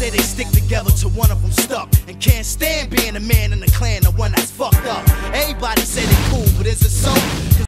say they stick together till one of them stuck, and can't stand being a man in the clan, the one that's fucked up. Everybody say they cool, but is it so?